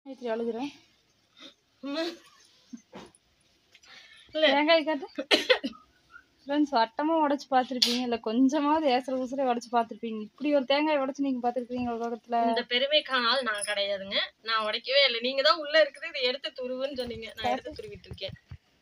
அழுகுறேன். தேங்காய் காட்டு ஃப்ரெண்ட்ஸ், வட்டமாக உடச்சி பார்த்துருப்பீங்க, இல்லை கொஞ்சமாவது ஏசர ஊசரை உடச்சி பார்த்துருப்பீங்க. இப்படி ஒரு தேங்காய் உடச்சி நீங்கள் பார்த்துருக்கீங்க உலகத்தில்? இந்த பெருமைக்கானால் நான் கிடையாதுங்க, நான் உடைக்கவே இல்லை. நீங்கள் தான் உள்ளே இருக்குது இதை எடுத்து துருவுன்னு சொன்னீங்க, நான் எடுத்து துருவிட்டு இருக்கேன்.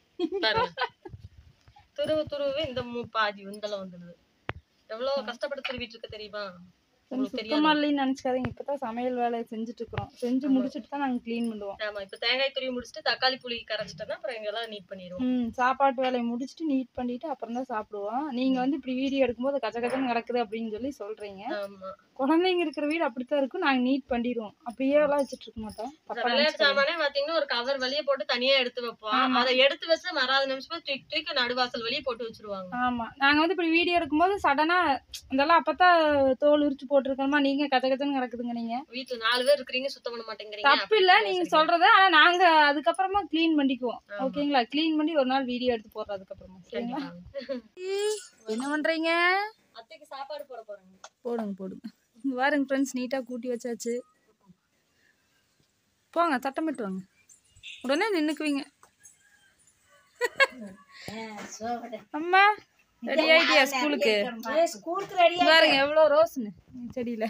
துருவு இந்த பாதி உந்தல வந்துடுது. எவ்வளோ கஷ்டப்பட்டு துருவிட்டு இருக்க தெரியுமா? சுத்தமா இல்லைன்னு நினைச்சுக்காதீங்க. இப்பதான் சமையல் வேலையை செஞ்சுட்டு இருக்கிறோம். செஞ்சு முடிச்சுட்டு தான் நாங்க கிளீன் பண்ணுவோம். ஆமா, இப்ப தேங்காய் துருவி முடிச்சுட்டு தக்காளி புளி கரைச்சிட்டோம்னா அப்புறம் எங்கெல்லாம் நீட் பண்ணிடுவோம். சாப்பாட்டு வேலையை முடிச்சுட்டு நீட் பண்ணிட்டு அப்புறம் தான் சாப்பிடுவோம். நீங்க வந்து இப்படி வீடியோ எடுக்கும்போது கச்ச கச்சன்னு கிடக்குது அப்படின்னு சொல்றீங்க. குழந்தைங்க இருக்கிற வீடு அப்படித்தான் இருக்கும். நாங்க நீட் பண்ணிடுவோம். அப்படியே எல்லாம் வச்சுட்டு இருக்க மாட்டோம். விளையாட்டு சாமானே பாத்தீங்கன்னா ஒரு கவர் வெளியே போட்டு தனியா எடுத்து வைப்போம். அதை எடுத்து வச்சு மறாத நிமிஷமா தூக்கி நடுவாசல் வெளியே போட்டு வச்சிருவாங்க. ஆமா, நாங்க வந்து இப்படி வீடியோ எடுக்கும்போது சடனா இதெல்லாம் அப்பதான் தோல் உரிச்சு போட்டுருக்கோமா, நீங்க கச்ச கச்சன்னு கிடக்குதுங்க. நீங்க வீட்டுல 4 பேர் இருக்கிறீங்க, சுத்தம் பண்ண மாட்டேங்கிறீங்க. தப்பு இல்ல நீங்க சொல்றது. ஆனா நாங்க அதுக்கப்புறமா கிளீன் பண்ணிக்குவோம். ஓகேங்களா? கிளீன் பண்ணி ஒரு நாள் வீடியோ எடுத்து போடுறோம் அதுக்கப்புறமா. சரிங்களா? என்ன பண்றீங்க? அத்தைக்கு சாப்பாடு போட போறாங்க. போடுங்க. இங்க பாருங்க ஃப்ரெண்ட்ஸ், நீட்டா கூட்டி வச்சாச்சு. போங்க, தட்டமிட்டு வாங்க. உடனே நின்னுக்குவீங்க. அம்மா ரெடி ஆயிட்டியா ஸ்கூலுக்கு? ஸ்கூலுக்கு ரெடி. பாருங்க எவ்வளவு ரோஸ்னு செடியில.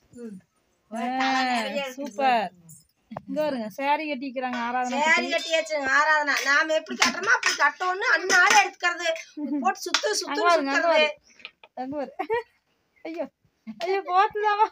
சூப்பர். இங்க பாருங்க சாரி கட்டிக்கிறாங்க. ஆராதனை சாரி கட்டியாச்சு. ஆராதனை நாம எப்படி கட்டறோமோ அப்படி கட்டோன்னு அண்ணால எடுத்துக்கிறது. போட்டு சுத்துறது. அங்க பாரு. ஐயோ போத்துதாமா.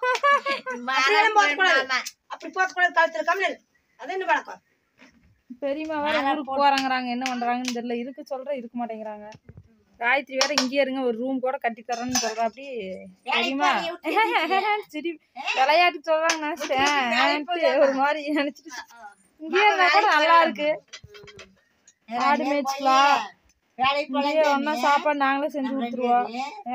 அப்படி போத்தக்கூடாது. கழுத்துல கம்மல். அது என்ன பழக்கம்? பெரியமா வேற ஊருக்கு போறாங்கறாங்க. என்ன பண்றாங்கன்னு தெரியல. இருக்க சொல்ற இருக்க மாட்டேங்கிறாங்க. காயத்ரி வேற இங்கேயே இருங்க, ஒரு ரூம் கூட கட்டி தரேன்னு சொல்றா. அப்படி தெரியுமா? சரி விளையாட்டு சொல்றாங்க நினைச்சிட்டேன். ஒரு மாதிரி நினைச்சிட்டு இங்கேயே இருந்தா கூட நல்லா இருக்கு. ஆடு மேய்ச்சலாம். இங்கேயே ஒன்னா சாப்பாடு நாங்களே செஞ்சு கொடுத்துருவோம்.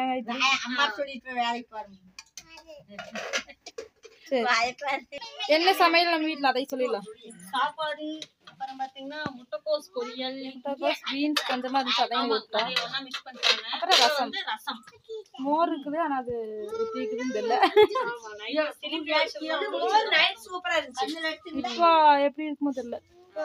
என்ன சமையல் நம்ம வீட்டுல அதை சொல்லிடலாம். சாப்பாடு, அப்புறம் பாத்தீங்கன்னா முட்டைக்கோஸ் பொரியல், முட்டைக்கோஸ் பீன்ஸ் கொஞ்சமா இருந்துச்சு, அதையும் விட்டோம். அப்புறம் ரசம் மோர் இருக்குது. ஆனா அது எப்படி இருக்குதுன்னு தெரியல. இப்போ எப்படி இருக்குமோ தெரியல.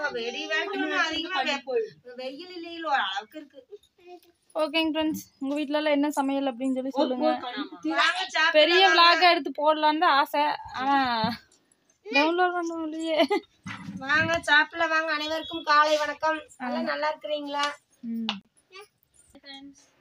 ஓகேங்க ஃப்ரெண்ட்ஸ், உங்க வீட்ல எல்லாம் என்ன சமையல் அப்படின்னு சொல்லி சொல்லுங்க. பெரிய விளாக எடுத்து போடலான்னு ஆசை, ஆனா டவுன்லோட் பண்ண முடியலையே. வாங்க சாப்பிடல வாங்க. அனைவருக்கும் காலை வணக்கம். நல்லா இருக்கிறீங்களா?